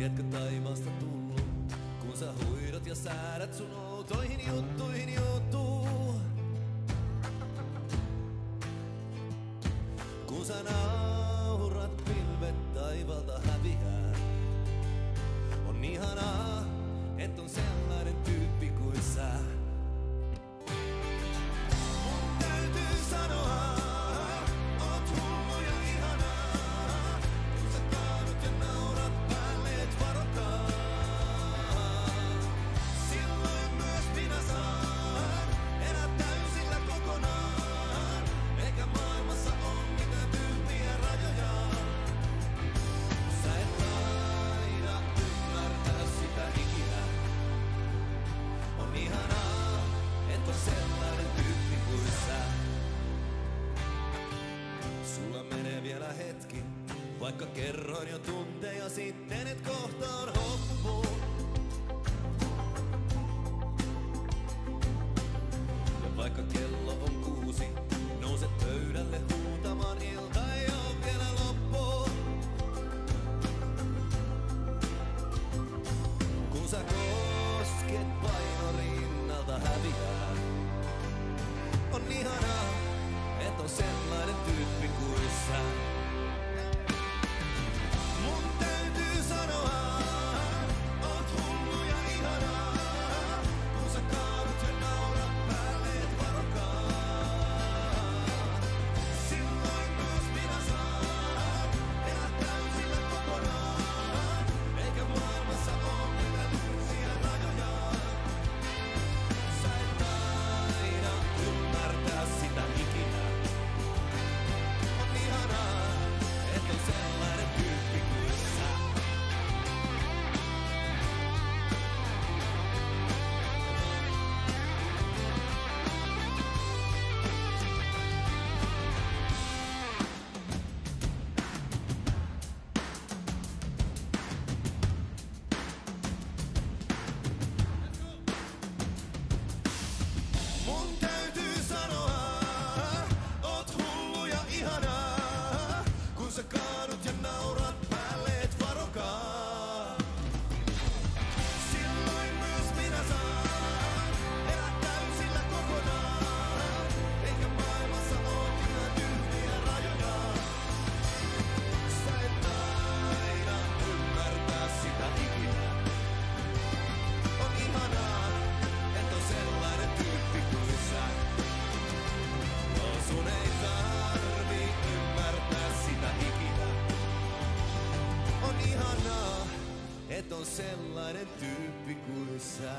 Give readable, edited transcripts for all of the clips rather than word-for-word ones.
Lietkö taivaasta tullut, kun sä huidot ja säädät sun outoihin juttuihin juttuun? Kun sä naurat, pilvet taivalta häviää. On ihanaa, et on sellainen tyyppi kuin sä. Mun täytyy sanoa, oot hullu ja ihanaa. Kun sä kaadut ja naurat päälle, et varokaa. Silloin myös minä saan elää täysillä kokonaan. Eikä maailmassa oo mitään tyhmiä rajoja. Sä et taida ymmärtää sitä ikinä. On ihanaa, et on sellainen tyyppi kuin sä. Sulla menee vielä hetki, vaikka kerroin jo tunteja sitten, et kohta on hoppu. Ja vaikka kello on 6, nouset pöydälle huutamaan, ilta ei oo vielä loppu. Kun sä kosket, paino rinnalta häviää. On ihanaa, et on sellainen tyyppi kuin sä. Mun täytyy sanoa, oot hullu ja ihanaa. Kun sä kaadut ja naurat päälle, et varokaa. Silloin myös minä saan elää täysillä kokonaan. Eikä maailmassa oo mitään tyhjiä rajoja. Sä et taida ymmärtää sitä ikinä. On ihanaa, et on sellainen tyyppi kuin sä. Mun täytyy sanoa, oot hullu ja ihanaa. Kun sä kaadut ja naurat päälle, et varokaa. Silloin myös minä saan elää täysillä kokonaan. Eikä maailmassa oo mitään tyhmiä rajoja. Sä et taida ymmärtää sitä ikinä. On ihanaa, et on sellainen tyyppi kuin sä. No sun ei tarvi ymmärtää sitä ikinä. On ihanaa, et on sellainen tyyppi kuin sä.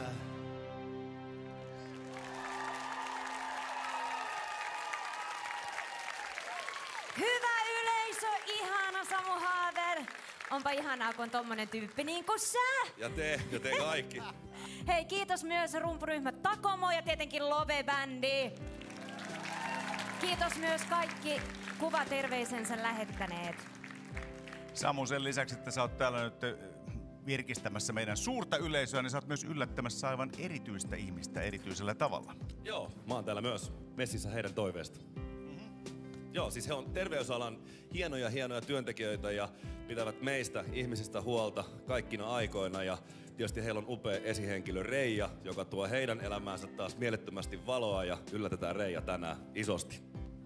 Hyvä yleisö, ihana Samu Haaver. Onpa ihanaa, kun on tommonen tyyppi niin kuin sä. Ja te kaikki. Hei, kiitos myös rumpuryhmä Takomo ja tietenkin Love-bändi. Kiitos myös kaikki kuvaterveisensä lähettäneet. Samu, sen lisäksi, että sä oot täällä nyt virkistämässä meidän suurta yleisöä, niin sä oot myös yllättämässä aivan erityistä ihmistä erityisellä tavalla. Joo, mä oon täällä myös messissä heidän toiveesta. Joo, siis he on terveysalan hienoja työntekijöitä ja pitävät meistä ihmisistä huolta kaikkina aikoina. Ja tietysti heillä on upea esihenkilö Reija, joka tuo heidän elämäänsä taas mielettömästi valoa ja yllätetään Reija tänään isosti.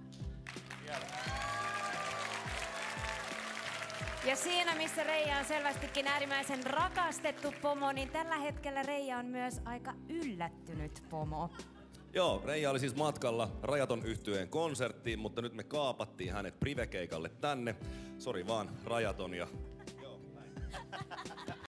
Ja siinä, missä Reija on selvästikin äärimmäisen rakastettu pomo, niin tällä hetkellä Reija on myös aika yllättynyt pomo. Joo, Reija oli siis matkalla Rajaton -yhtyeen konserttiin, mutta nyt me kaapattiin hänet privekeikalle tänne. Sori vaan, Rajaton, ja